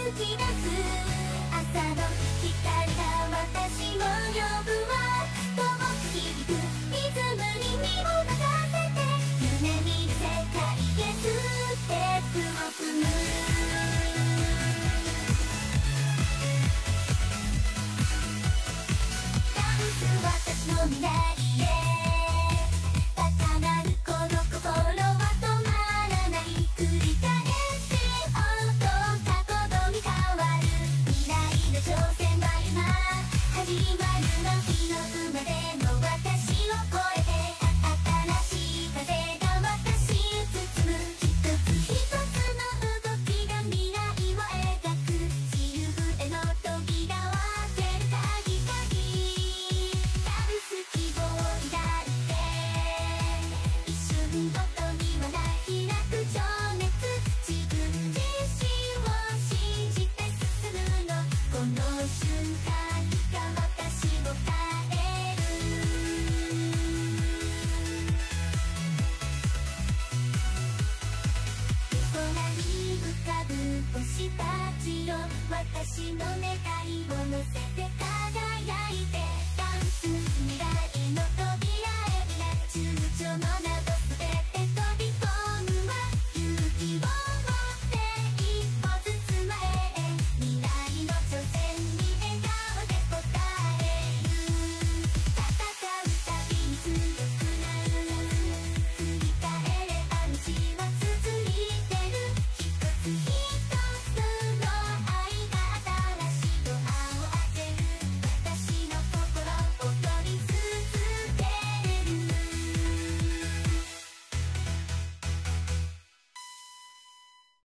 き出す朝の光が私を呼ぶわ。遠く響くリズムに身を任せて夢見る世界へステップを踏む。ダンス私の未来へ高鳴るこの心は止まらない。繰り返し音がことに変わる。未来の挑戦は今始まるの。日の生まれの私を超えて新しい風が私を包む。一つ一つの動きが未来を描く。自由への扉を開ける鍵ダンス希望になって一瞬ごとには開く情熱。自分自身を信じて進むの。この瞬間が私を変える。空に浮かぶ星たちよ、私の願いを乗せて輝いてダンス未来